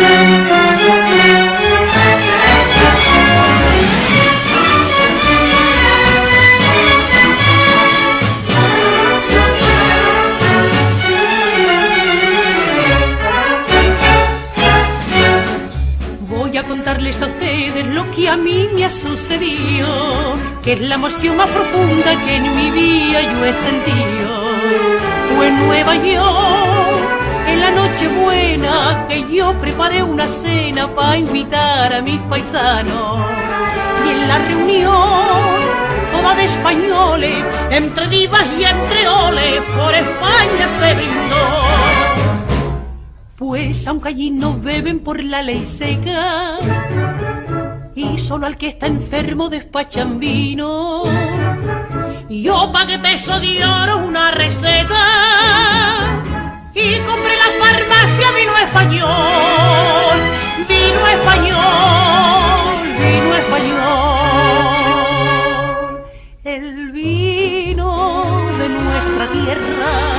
Voy a contarles a ustedes lo que a mí me ha sucedido, que es la emoción más profunda que en mi vida yo he sentido. Fue en Nueva York, en la Nochebuena, que yo preparé una cena para invitar a mis paisanos. Y en la reunión, toda de españoles, entre divas y entre oles, por España se brindó. Pues aunque allí no beben por la ley seca, y solo al que está enfermo despachan vino, yo pagué peso de oro una receta y compré la farmacia vino español, vino español, vino español. El vino de nuestra tierra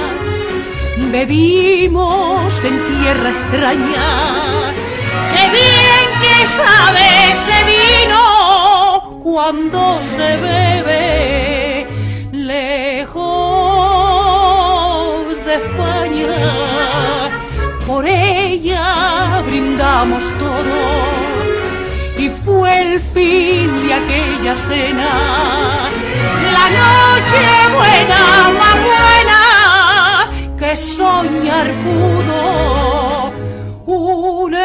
bebimos en tierra extraña. ¡Qué bien que sabe ese vino cuando se bebe lejos de España! Por ella brindamos todo y fue el fin de aquella cena, la noche buena, más buena que soñar pudo un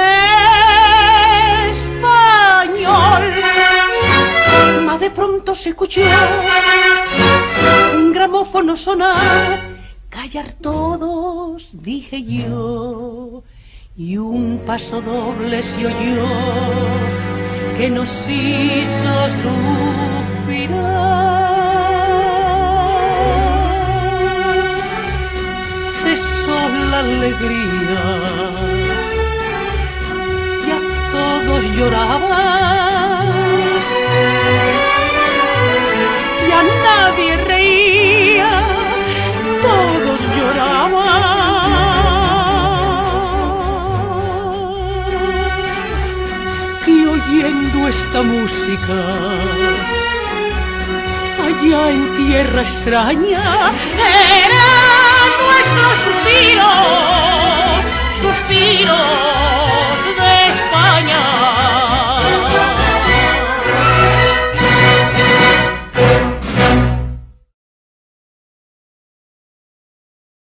español. Mas de pronto se escuchó un gramófono sonar, callar todos, dije yo, y un paso doble se oyó que nos hizo suspirar. La alegría y a todos lloraban y a nadie reía, todos lloraban. Y oyendo esta música allá en tierra extraña, eran nuestros suspiros, suspiros.